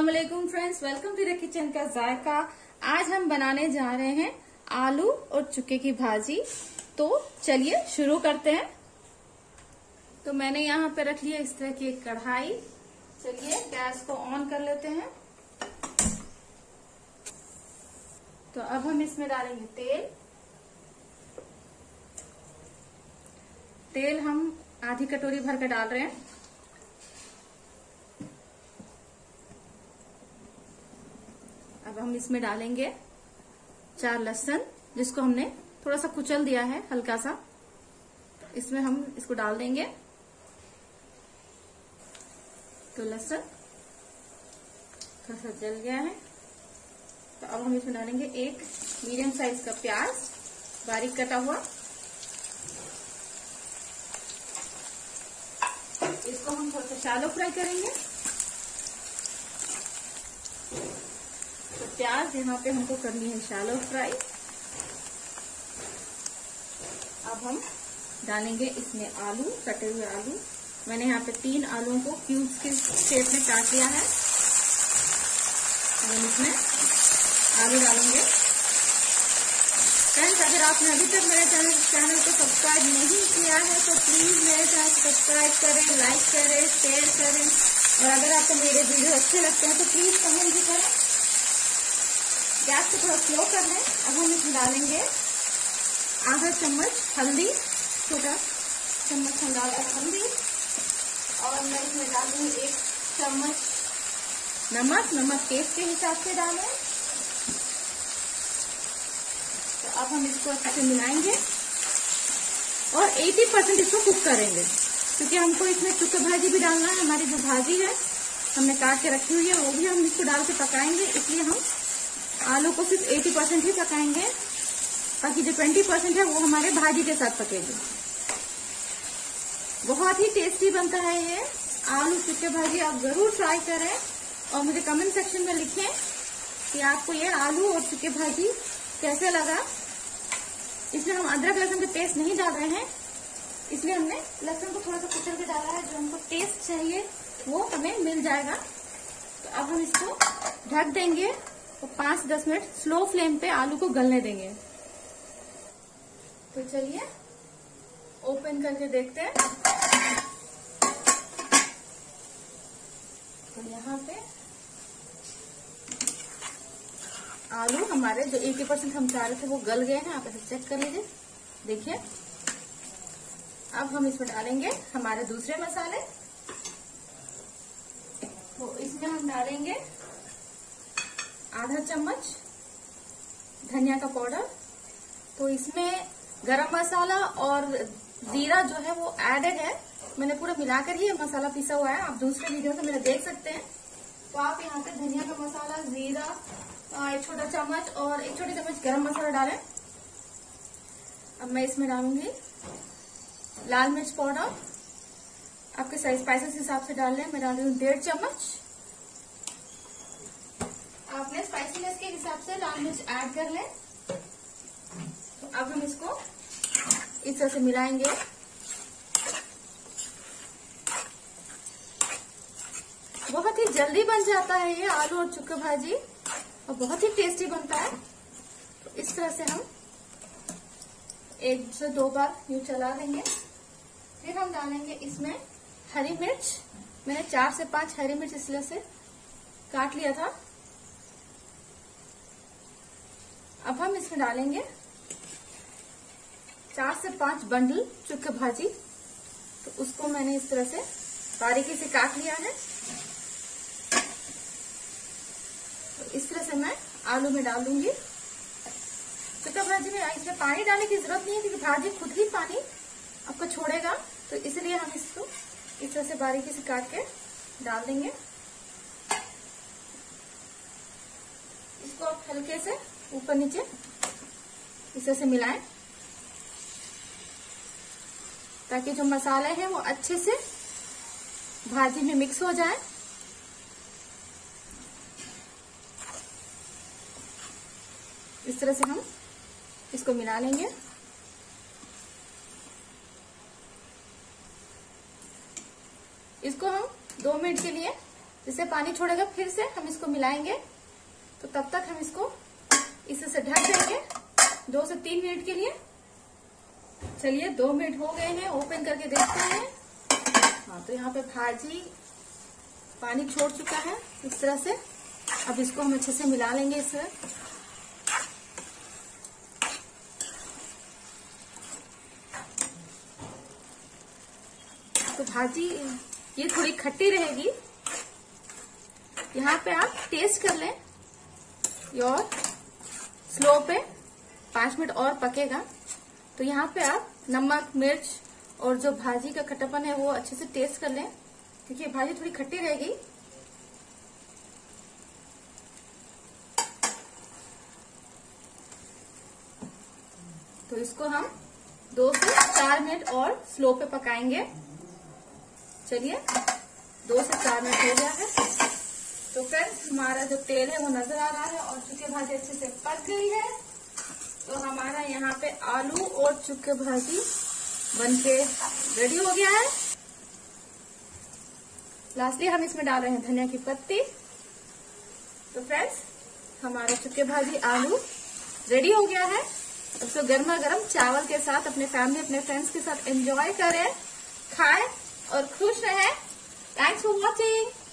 अस्सलाम वालेकुम friends, welcome to the kitchen का जायका। आज हम बनाने जा रहे हैं आलू और चुके की भाजी। तो चलिए शुरू करते हैं। तो मैंने यहाँ पे रख लिया इस तरह की एक कढ़ाई। चलिए गैस को ऑन कर लेते हैं। तो अब हम इसमें डालेंगे तेल। तेल हम आधी कटोरी भर कर डाल रहे हैं। अब हम इसमें डालेंगे 4 लहसुन, जिसको हमने थोड़ा सा कुचल दिया है हल्का सा। इसमें हम इसको डाल देंगे। तो लहसुन थोड़ा सा जल गया है। तो अब हम इसमें डालेंगे एक मीडियम साइज का प्याज, बारीक कटा हुआ। इसको हम थोड़ा सा शैलो फ्राई करेंगे। तो प्याज यहाँ पे हमको करनी है शैलो फ्राई। अब हम डालेंगे इसमें आलू, कटे हुए आलू। मैंने यहाँ पे 3 आलूओं को क्यूब्स के शेप में काट लिया है। हम इसमें आलू डालेंगे। फ्रेंड्स, अगर आपने अभी तक मेरे चैनल को सब्सक्राइब नहीं किया है तो प्लीज मेरे चैनल को सब्सक्राइब करें, लाइक करें, शेयर करें। और अगर आपको मेरे वीडियो अच्छे लगते हैं तो प्लीज कमेंट भी करें। गैस को थोड़ा स्लो कर लें। अब हम इसमें डालेंगे आधा चम्मच हल्दी, छोटा चम्मच हम डाल हल्दी। और मैं इसमें डालूंगी 1 चम्मच नमक। नमक टेस्ट के हिसाब से डालें। तो अब हम इसको अच्छे से मिलाएंगे और 80% इसको कुक करेंगे, क्योंकि हमको इसमें चुके भाजी भी डालना है। हमारी जो भाजी है हमने काट के रखी हुई है वो भी हम इसको डाल के पकाएंगे। इसलिए हम आलू को सिर्फ 80% ही पकाएंगे, बाकी जो 20% है वो हमारे भाजी के साथ पकेगी। बहुत ही टेस्टी बनता है ये आलू चुके भाजी। आप जरूर ट्राई करें और मुझे कमेंट सेक्शन में लिखें कि आपको ये आलू और चुके भाजी कैसे लगा। इसमें हम अदरक लहसुन का पेस्ट नहीं डाल रहे हैं, इसलिए हमने लहसुन को थोड़ा सा कुचल के डाला है। जो हमको टेस्ट चाहिए वो हमें मिल जाएगा। तो अब हम इसको ढक देंगे और 5-10 मिनट स्लो फ्लेम पे आलू को गलने देंगे। तो चलिए ओपन करके देखते हैं। तो यहाँ पे आलू हमारे जो 80% हम चाह रहे थे वो गल गए हैं। आप ऐसे चेक कर लीजिए, देखिए। अब हम इसमें डालेंगे हमारे दूसरे मसाले। तो इसमें हम डालेंगे आधा चम्मच धनिया का पाउडर। तो इसमें गरम मसाला और जीरा जो है वो एडेड है। मैंने पूरा मिलाकर ही मसाला पीसा हुआ है। आप दूसरे वीडियो से मेरे देख सकते हैं। तो आप यहाँ पे धनिया का मसाला, जीरा 1 छोटा चम्मच और 1 छोटी चम्मच गरम मसाला डालें। अब मैं इसमें डालूंगी लाल मिर्च पाउडर। आपके स्पाइसेस के हिसाब से डाल लें। मैं डाल रही हूँ 1.5 चम्मच। आपने स्पाइसीनेस के हिसाब से लाल मिर्च ऐड कर लें। तो अब हम इसको इस तरह से मिलाएंगे। बहुत ही जल्दी बन जाता है ये आलू और चुके भाजी और बहुत ही टेस्टी बनता है। तो इस तरह से हम 1 से 2 बार यूं चला देंगे। फिर हम डालेंगे इसमें हरी मिर्च। मैंने 4 से 5 हरी मिर्च इसलिए से काट लिया था। अब हम इसमें डालेंगे 4 से 5 बंडल चुके भाजी। तो उसको मैंने इस तरह से बारीकी से काट लिया है। तो इस तरह से मैं आलू में डाल दूंगी। चुका भाजी में इसमें पानी डालने की जरूरत नहीं है, क्योंकि भाजी खुद ही पानी आपको छोड़ेगा। तो इसलिए हम इसको इस तरह से बारीकी से काट के डाल देंगे। इसको आप हल्के से ऊपर नीचे इस तरह से मिलाएं, ताकि जो मसाले हैं वो अच्छे से भाजी में मिक्स हो जाए। इस तरह से हम इसको मिला लेंगे। इसको हम 2 मिनट के लिए जिससे पानी छोड़ेगा फिर से हम इसको मिलाएंगे। तो तब तक हम इसको इसे से ढक देंगे 2 से 3 मिनट के लिए। चलिए 2 मिनट हो गए हैं, ओपन करके देखते हैं। हाँ, तो यहाँ पे भाजी पानी छोड़ चुका है इस तरह से। अब इसको हम अच्छे से मिला लेंगे इससे। तो भाजी ये थोड़ी खट्टी रहेगी। यहाँ पे आप टेस्ट कर लें और स्लो पे 5 मिनट और पकेगा। तो यहाँ पे आप नमक, मिर्च और जो भाजी का खट्टापन है वो अच्छे से टेस्ट कर लें, क्योंकि भाजी थोड़ी खट्टी रहेगी। तो इसको हम 2 से 4 मिनट और स्लो पे पकाएंगे। चलिए 2 से 4 मिनट हो गया है। तो फ्रेंड्स, हमारा जो तेल है वो नजर आ रहा है और चुके भाजी अच्छे से पक गई है। तो हमारा यहाँ पे आलू और चुके भाजी बनके रेडी हो गया है। लास्टली हम इसमें डाल रहे हैं धनिया की पत्ती। तो फ्रेंड्स, हमारा चुके भाजी आलू रेडी हो गया है। अब इसको गर्मा गर्म चावल के साथ अपने फैमिली, अपने फ्रेंड्स के साथ एंजॉय करें, खाएं और खुश रहें। Thanks for watching.